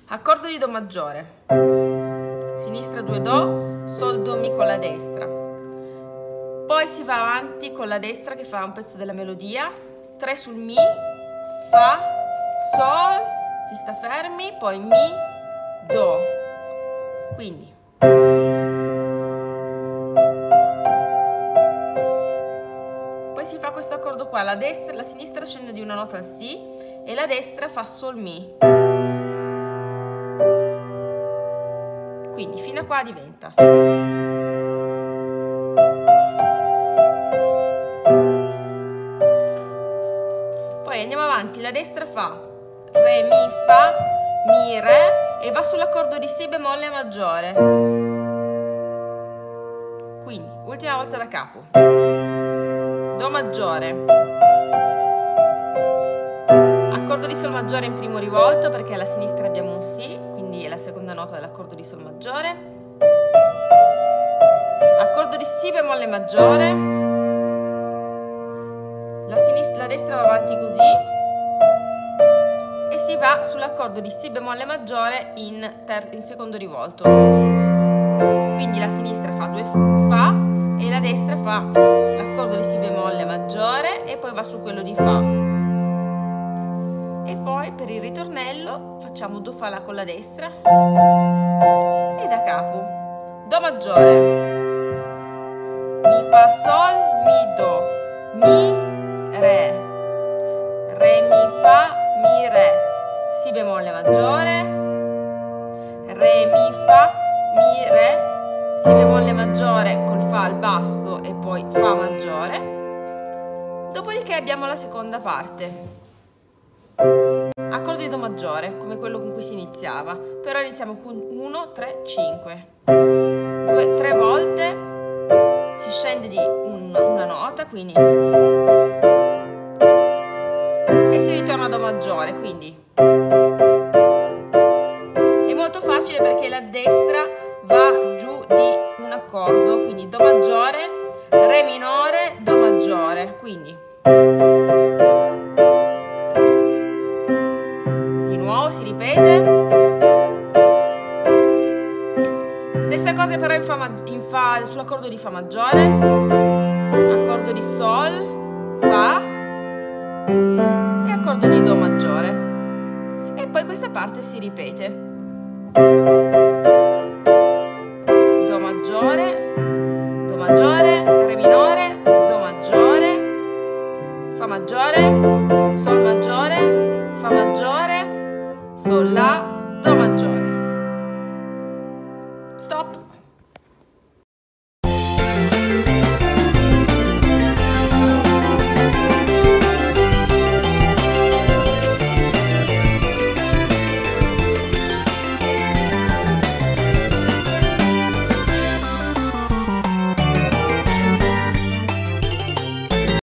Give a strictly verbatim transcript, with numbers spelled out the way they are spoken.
Accordo di Do maggiore, sinistra due Do, Sol Do Mi con la destra, poi si va avanti con la destra che fa un pezzo della melodia, tre sul Mi, Fa, Sol, si sta fermi, poi Mi, Do, quindi poi si fa questo accordo qua, la, destra, la sinistra scende di una nota al Si e la destra fa Sol Mi. Quindi fino a qua diventa. Poi andiamo avanti, la destra fa Re, Mi, Fa, Mi, Re e va sull'accordo di Si bemolle maggiore. Quindi, ultima volta da capo. Do maggiore. Accordo di Sol maggiore in primo rivolto perché alla sinistra abbiamo un Si, quindi è la seconda nota dell'accordo di Sol maggiore. Accordo di Si bemolle maggiore. La, sinistra, la destra va avanti così e si va sull'accordo di Si bemolle maggiore in, ter, in secondo rivolto. Quindi la sinistra fa due Fa e la destra fa l'accordo di Si bemolle maggiore e poi va su quello di Fa. E poi per il ritornello facciamo Do Fa La con la destra e da capo Do maggiore, Mi Fa Sol, Mi Do, Mi, Re, Re Mi Fa, Mi Re, Si bemolle maggiore, Re Mi Fa, Mi Re, Si bemolle maggiore col Fa al basso e poi Fa maggiore. Dopodiché abbiamo la seconda parte. Accordo di Do maggiore, come quello con cui si iniziava, però iniziamo con uno, tre, cinque. Due, tre volte si scende di un, una nota, quindi e si ritorna a Do maggiore, quindi è molto facile perché la destra va giù di un accordo, quindi Do maggiore, Re minore, Do maggiore, quindi si ripete. Stessa cosa però in fa, in fa sull'accordo di Fa maggiore, accordo di Sol, Fa e accordo di Do maggiore. E poi questa parte si ripete. Do maggiore, Do maggiore, Re minore, Do maggiore, Fa maggiore, Sol maggiore, Fa maggiore, Sol La, Do maggiore.